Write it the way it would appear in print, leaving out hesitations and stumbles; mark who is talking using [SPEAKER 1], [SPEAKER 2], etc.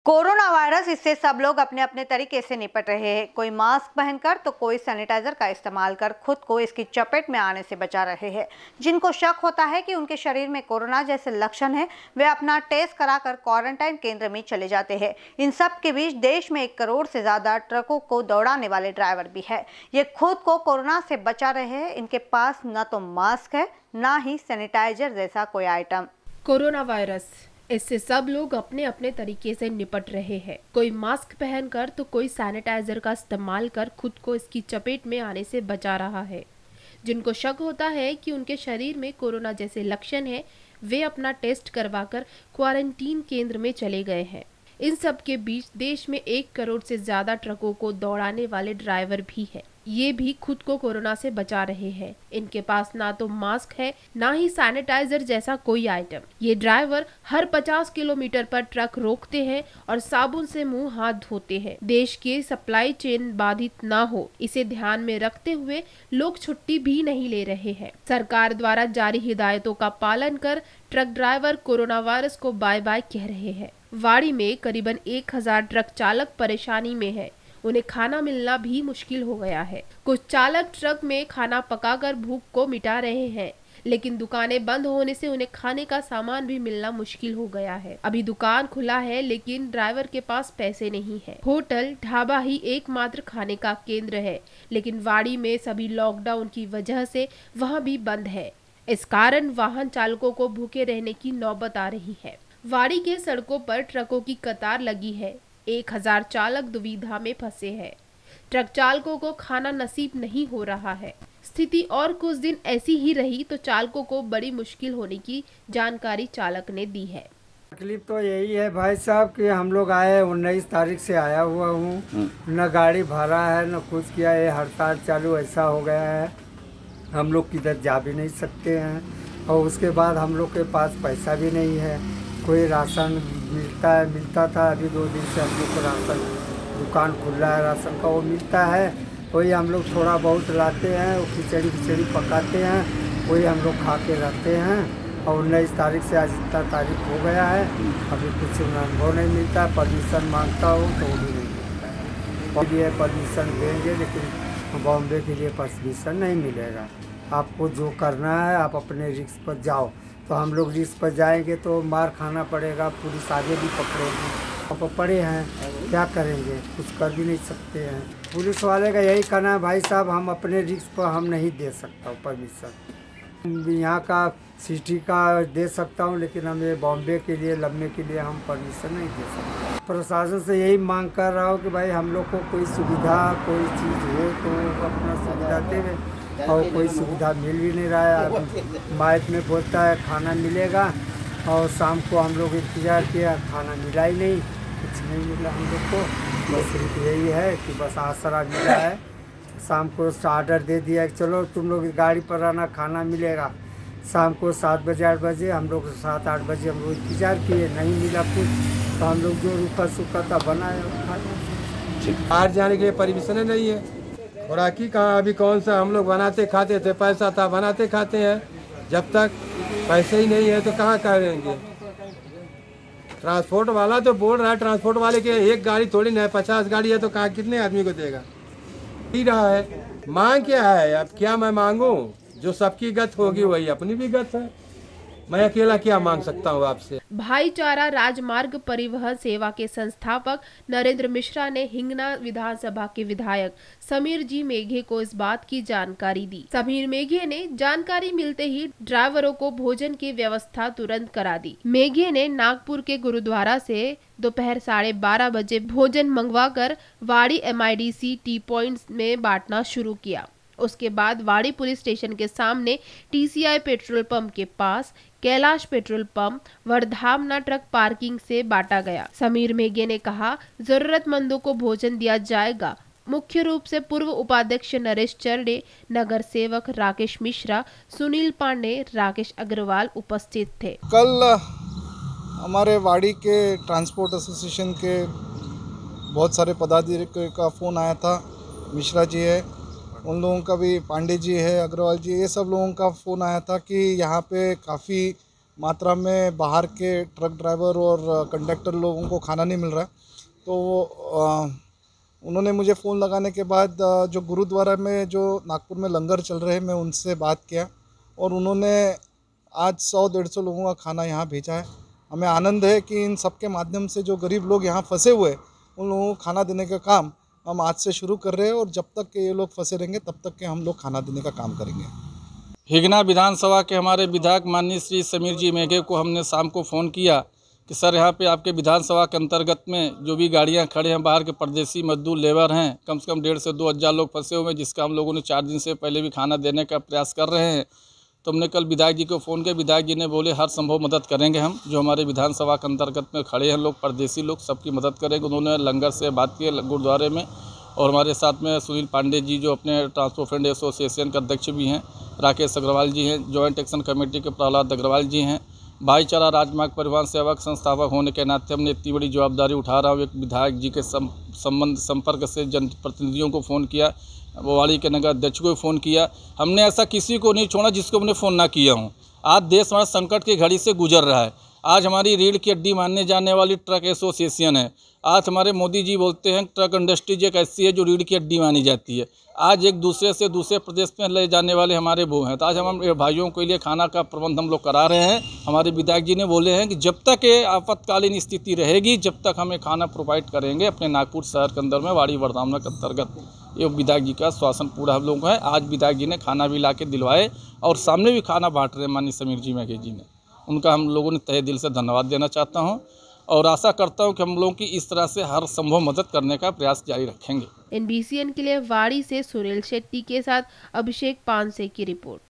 [SPEAKER 1] Corona virus, इससे सब लोग अपने अपने तरीके से निपट रहे हैं। कोई मास्क पहनकर तो कोई सैनिटाइजर का इस्तेमाल कर खुद को इसकी चपेट में आने से बचा रहे हैं। जिनको शक होता है कि उनके शरीर में कोरोना जैसे लक्षण हैं, वे अपना टेस्ट कराकर क्वारंटाइन केंद्र में चले जाते हैं। इन सब के बीच देश में 1 करोड़ से ज्यादा ट्रकों को दौड़ाने वाले ड्राइवर भी है। ये खुद को कोरोना से बचा रहे हैं। इनके पास न तो मास्क है, न ही सैनिटाइजर जैसा कोई आइटम।
[SPEAKER 2] कोरोना वायरस, इससे सब लोग अपने अपने तरीके से निपट रहे हैं। कोई मास्क पहनकर तो कोई सैनिटाइजर का इस्तेमाल कर खुद को इसकी चपेट में आने से बचा रहा है। जिनको शक होता है कि उनके शरीर में कोरोना जैसे लक्षण हैं, वे अपना टेस्ट करवाकर क्वारंटीन केंद्र में चले गए हैं। इन सब के बीच देश में 1 करोड़ से ज्यादा ट्रकों को दौड़ाने वाले ड्राइवर भी है। ये भी खुद को कोरोना से बचा रहे हैं। इनके पास ना तो मास्क है, ना ही सैनिटाइजर जैसा कोई आइटम। ये ड्राइवर हर 50 किलोमीटर पर ट्रक रोकते हैं और साबुन से मुंह हाथ धोते हैं। देश के सप्लाई चेन बाधित ना हो, इसे ध्यान में रखते हुए लोग छुट्टी भी नहीं ले रहे हैं। सरकार द्वारा जारी हिदायतों का पालन कर ट्रक ड्राइवर कोरोना वायरस को बाय बाय कह रहे हैं। वाड़ी में करीबन 1000 ट्रक चालक परेशानी में है। उन्हें खाना मिलना भी मुश्किल हो गया है। कुछ चालक ट्रक में खाना पकाकर भूख को मिटा रहे हैं, लेकिन दुकानें बंद होने से उन्हें खाने का सामान भी मिलना मुश्किल हो गया है। अभी दुकान खुला है, लेकिन ड्राइवर के पास पैसे नहीं है। होटल ढाबा ही एकमात्र खाने का केंद्र है, लेकिन वाड़ी में सभी लॉकडाउन की वजह से वहां भी बंद है। इस कारण वाहन चालकों को भूखे रहने की नौबत आ रही है। वाड़ी के सड़कों पर ट्रकों की कतार लगी है। 1000 चालक दुविधा में फंसे हैं। ट्रक चालकों को खाना नसीब नहीं हो रहा है। स्थिति और कुछ दिन ऐसी ही रही तो चालकों को बड़ी मुश्किल होने की जानकारी चालक ने दी है।
[SPEAKER 3] तकलीफ तो यही है भाई साहब कि हम लोग आए 19 तारीख से आया हुआ हूँ, न गाड़ी भरा है न कुछ किया है। हड़ताल चालू ऐसा हो गया है, हम लोग किधर जा भी नहीं सकते हैं। और उसके बाद हम लोग के पास पैसा भी नहीं है। कोई राशन मिलता था, अभी 2 दिन से हम लोग को राशन दुकान खुला है, राशन का वो मिलता है। वही हम लोग थोड़ा बहुत लाते हैं, वो खिचड़ी पकाते हैं, वही हम लोग खा के रहते हैं। और 19 तारीख से आज इतना तारीख हो गया है, अभी कुछ अनुभव नहीं मिलता। परमिशन मांगता हो तो वो भी नहीं मिलता है। लिए परमिशन देंगे, लेकिन बॉम्बे के लिए परमिशन नहीं मिलेगा। आपको जो करना है आप अपने रिस्क पर जाओ। तो हम लोग रिस्क पर जाएंगे तो मार खाना पड़ेगा, पुलिस आगे भी पकड़ेगी। अब पड़े हैं, क्या करेंगे, कुछ कर भी नहीं सकते हैं। पुलिस वाले का यही कहना है भाई साहब, हम अपने रिस्क पर हम नहीं दे सकता हूँ परमिशन। यहाँ का सिटी का दे सकता हूँ, लेकिन हमें बॉम्बे के लिए लम्बे के लिए हम परमिशन नहीं दे सकते। प्रशासन से यही मांग कर रहा हूँ कि भाई हम लोग को कोई सुविधा, कोई चीज़ हो तो अपना सुविधा देवे। और कोई सुविधा मिल भी नहीं रहा है। माइक में बोलता है खाना मिलेगा, और शाम को हम लोग इंतज़ार किया, खाना मिला ही नहीं, कुछ नहीं मिला हम लोग को। बस सिर्फ यही है कि बस आसरा मिला है। शाम को ऑर्डर दे दिया कि चलो तुम लोग गाड़ी पर आना, खाना मिलेगा। शाम को 7 बजे 8 बजे हम लोग 7-8 बजे हम लोग इंतज़ार किए, नहीं मिला कुछ। तो हम लोग जो रूखा सूखा था बनाया।
[SPEAKER 4] बाहर जाने के लिए परमिशन नहीं है। खुराकी कहाँ, अभी कौन सा हम लोग बनाते खाते थे, पैसा था बनाते खाते हैं। जब तक पैसे ही नहीं है तो कहाँ करेंगे। ट्रांसपोर्ट वाला तो बोल रहा है, ट्रांसपोर्ट वाले के एक गाड़ी थोड़ी ना है, 50 गाड़ी है तो कहाँ कितने आदमी को देगा। ही रहा है, मांग क्या है, अब क्या मैं मांगू। जो सबकी गत होगी वही अपनी भी गत है। मैं अकेला क्या मांग सकता हूँ आपसे।
[SPEAKER 2] भाईचारा राजमार्ग परिवहन सेवा के संस्थापक नरेंद्र मिश्रा ने हिंगना विधानसभा के विधायक समीर जी मेघे को इस बात की जानकारी दी। समीर मेघे ने जानकारी मिलते ही ड्राइवरों को भोजन की व्यवस्था तुरंत करा दी। मेघे ने नागपुर के गुरुद्वारा से दोपहर 12:30 बजे भोजन मंगवाकर वाड़ी MIDC टी पॉइंट्स में बांटना शुरू किया। उसके बाद वाड़ी पुलिस स्टेशन के सामने TCI पेट्रोल पंप के पास, Kailash petrol pump, Vardhamana truck parking से बांटा गया। समीर मेघे ने कहा, जरूरतमंदों को भोजन दिया जाएगा। मुख्य रूप से पूर्व उपाध्यक्ष नरेश चरडे, नगर सेवक राकेश मिश्रा, सुनील पांडे, राकेश अग्रवाल उपस्थित थे।
[SPEAKER 5] कल हमारे वाड़ी के ट्रांसपोर्ट एसोसिएशन के बहुत सारे पदाधिकारियों का फ़ोन आया था। मिश्रा जी है, उन लोगों का भी, पांडे जी है, अग्रवाल जी, ये सब लोगों का फ़ोन आया था कि यहाँ पे काफ़ी मात्रा में बाहर के ट्रक ड्राइवर और कंडक्टर लोगों को खाना नहीं मिल रहा है। तो उन्होंने मुझे फ़ोन लगाने के बाद जो गुरुद्वारा में जो नागपुर में लंगर चल रहे हैं, मैं उनसे बात किया और उन्होंने आज 100-150 लोगों का खाना यहाँ भेजा है। हमें आनंद है कि इन सब के माध्यम से जो गरीब लोग यहाँ फंसे हुए हैं उन लोगों को खाना देने का काम हम आज से शुरू कर रहे हैं और जब तक के ये लोग फंसे रहेंगे तब तक के हम लोग खाना देने का काम करेंगे।
[SPEAKER 6] हिगना विधानसभा के हमारे विधायक माननीय श्री समीर जी मेघे को हमने शाम को फ़ोन किया कि सर यहाँ पे आपके विधानसभा के अंतर्गत में जो भी गाड़ियाँ खड़े हैं, बाहर के परदेसी मजदूर लेबर हैं, कम से कम 1,500 से 2,000 लोग फंसे हुए हैं, जिसका हम लोगों ने 4 दिन से पहले भी खाना देने का प्रयास कर रहे हैं। तो हमने कल विधायक जी को फ़ोन किया। विधायक जी ने बोले हर संभव मदद करेंगे हम, जो हमारे विधानसभा के अंतर्गत में खड़े हैं लोग, परदेसी लोग, सबकी मदद करेंगे। उन्होंने लंगर से बात की गुरुद्वारे में, और हमारे साथ में सुनील पांडे जी जो अपने ट्रांसपोर्ट फ्रेंड एसोसिएशन के अध्यक्ष भी हैं, राकेश अग्रवाल जी हैं, जॉइंट एक्शन कमेटी के प्रहलाद अग्रवाल जी हैं। भाईचारा राजमार्ग परिवहन सेवा संस्थापक होने के नाते हमने इतनी बड़ी जवाबदारी उठा रहा हूँ। एक विधायक जी के संपर्क से जनप्रतिनिधियों को फ़ोन किया, वाड़ी के नगर अध्यक्ष को फ़ोन किया। हमने ऐसा किसी को नहीं छोड़ा जिसको हमने फ़ोन ना किया हूँ। आज देश हमारा संकट की घड़ी से गुजर रहा है। आज हमारी रीढ़ की हड्डी मानने जाने वाली ट्रक एसोसिएशन है। आज हमारे मोदी जी बोलते हैं ट्रक इंडस्ट्रीज एक ऐसी है जो रीढ़ की हड्डी मानी जाती है। आज एक दूसरे से दूसरे प्रदेश में ले जाने वाले हमारे वो हैं। तो आज हम भाइयों के लिए खाना का प्रबंध हम लोग करा रहे हैं। हमारे विधायक जी ने बोले हैं कि जब तक ये आपातकालीन स्थिति रहेगी, जब तक हमें खाना प्रोवाइड करेंगे अपने नागपुर शहर के अंदर में, वाड़ी वर्धामना के अंतर्गत। ये विधायक जी का श्वासन पूरा हम लोगों को है। आज विधायक जी ने खाना भी ला के दिलवाए और सामने भी खाना बांट रहे हैं माननीय समीर जी मेघे जी ने। उनका हम लोगों ने तहे दिल से धन्यवाद देना चाहता हूं और आशा करता हूं कि हम लोगों की इस तरह से हर संभव मदद करने का प्रयास जारी रखेंगे।
[SPEAKER 2] इनबीसीएन के लिए वाड़ी से सुनील शेट्टी के साथ अभिषेक पानसे की रिपोर्ट।